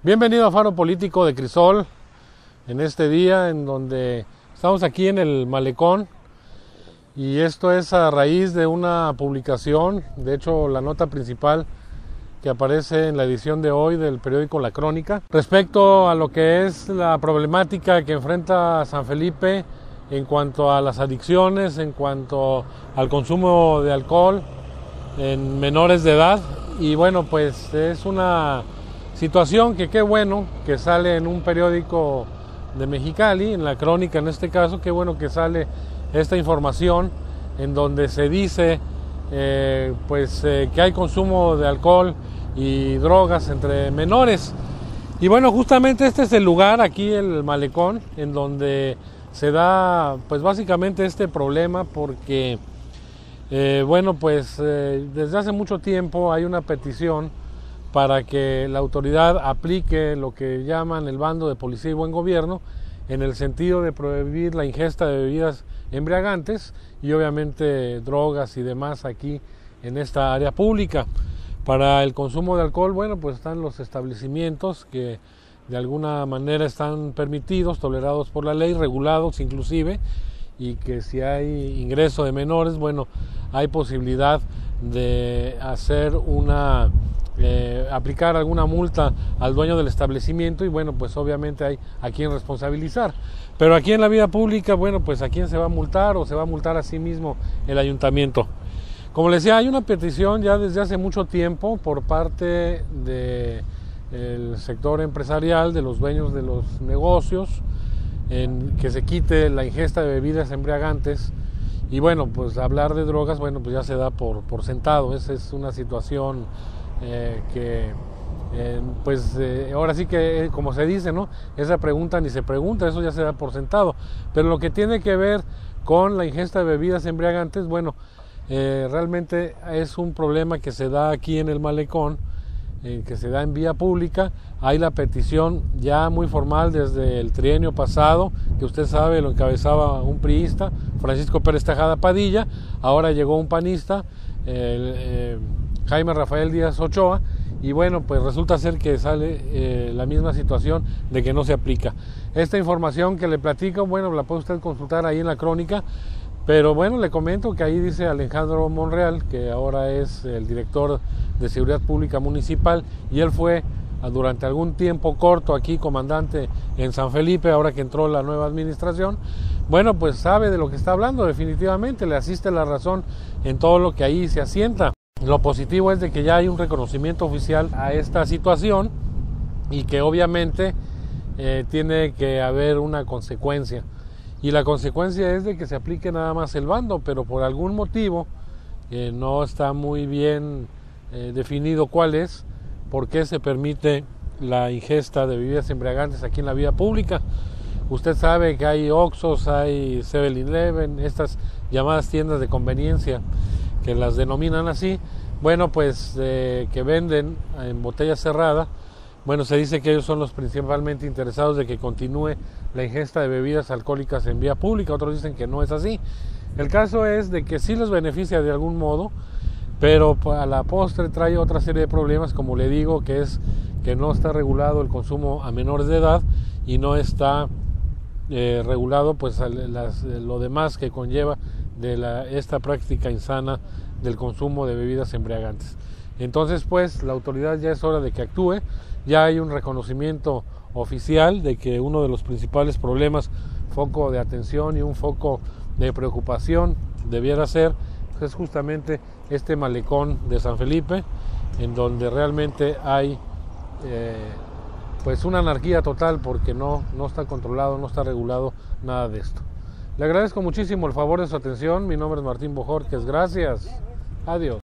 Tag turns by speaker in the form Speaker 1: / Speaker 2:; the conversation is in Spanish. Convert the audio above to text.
Speaker 1: Bienvenido a Faro Político de Crisol, en este día en donde estamos aquí en el Malecón, y esto es a raíz de una publicación, de hecho la nota principal que aparece en la edición de hoy del periódico La Crónica, respecto a lo que es la problemática que enfrenta San Felipe en cuanto a las adicciones, en cuanto al consumo de alcohol en menores de edad. Y bueno, pues es una situación que qué bueno que sale en un periódico de Mexicali, en La Crónica en este caso, qué bueno que sale esta información en donde se dice que hay consumo de alcohol y drogas entre menores. Y bueno, justamente este es el lugar, aquí el Malecón, en donde se da pues básicamente este problema porque desde hace mucho tiempo hay una petición para que la autoridad aplique lo que llaman el bando de policía y buen gobierno, en el sentido de prohibir la ingesta de bebidas embriagantes y obviamente drogas y demás aquí en esta área pública. Para el consumo de alcohol, bueno, pues están los establecimientos que de alguna manera están permitidos, tolerados por la ley, regulados inclusive, y que si hay ingreso de menores, bueno, hay posibilidad de hacer aplicar alguna multa al dueño del establecimiento y bueno, pues obviamente hay a quien responsabilizar. Pero aquí en la vida pública, bueno, pues a quién se va a multar o se va a multar a sí mismo el ayuntamiento. Como les decía, hay una petición ya desde hace mucho tiempo por parte del sector empresarial, de los dueños de los negocios, en que se quite la ingesta de bebidas embriagantes. Y bueno, pues hablar de drogas, bueno, pues ya se da por sentado. Esa es una situación ahora sí que, como se dice, ¿no? Esa pregunta ni se pregunta, eso ya se da por sentado. Pero lo que tiene que ver con la ingesta de bebidas embriagantes, bueno, realmente es un problema que se da aquí en el Malecón, que se da en vía pública. Hay la petición ya muy formal desde el trienio pasado, que usted sabe lo encabezaba un priista, Francisco Pérez Tejada Padilla. Ahora llegó un panista, Jaime Rafael Díaz Ochoa, y bueno, pues resulta ser que sale la misma situación de que no se aplica. Esta información que le platico, bueno, la puede usted consultar ahí en La Crónica, pero bueno, le comento que ahí dice Alejandro Monreal, que ahora es el director de Seguridad Pública Municipal, y él fue durante algún tiempo corto aquí comandante en San Felipe, ahora que entró la nueva administración. Bueno, pues sabe de lo que está hablando, definitivamente le asiste la razón en todo lo que ahí se asienta. Lo positivo es de que ya hay un reconocimiento oficial a esta situación y que obviamente tiene que haber una consecuencia. Y la consecuencia es de que se aplique nada más el bando, pero por algún motivo no está muy bien definido cuál es, por qué se permite la ingesta de bebidas embriagantes aquí en la vía pública. Usted sabe que hay Oxxos, hay 7-Eleven, estas llamadas tiendas de conveniencia, que las denominan así, bueno, pues que venden en botella cerrada. Bueno, se dice que ellos son los principalmente interesados de que continúe la ingesta de bebidas alcohólicas en vía pública. Otros dicen que no es así. El caso es de que sí les beneficia de algún modo, pero a la postre trae otra serie de problemas, como le digo, que es que no está regulado el consumo a menores de edad y no está regulado pues lo demás que conlleva de esta práctica insana del consumo de bebidas embriagantes. Entonces, pues, la autoridad ya es hora de que actúe. Ya hay un reconocimiento oficial de que uno de los principales problemas, foco de atención y un foco de preocupación debiera ser, pues, es justamente este Malecón de San Felipe, en donde realmente hay pues una anarquía total porque no está controlado, no está regulado nada de esto. Le agradezco muchísimo el favor de su atención. Mi nombre es Martín Bojórquez. Gracias. Adiós.